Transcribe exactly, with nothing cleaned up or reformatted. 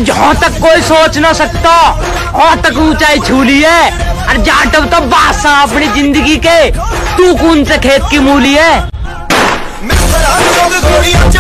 जहाँ तक कोई सोच ना सकता वहाँ तक ऊंचाई छू ली है। और जाटव तो बादशाह अपनी जिंदगी के, तू कौन से खेत की मूली है।